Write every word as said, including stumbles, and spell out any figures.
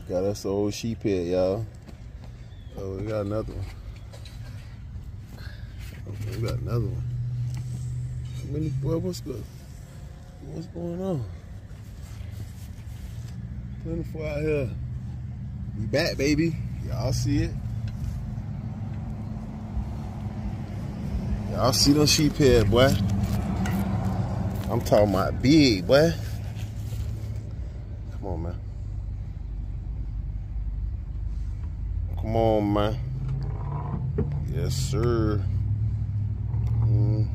Got us an old sheep head, y'all. Oh, we got another one. Okay, we got another one. How many, boy, what's good? What's going on? twenty-four out here. We back, baby. Y'all see it? Y'all see them sheep head, boy. I'm talking about big, boy. Come on, man. Come on, man. Yes, sir. Mm.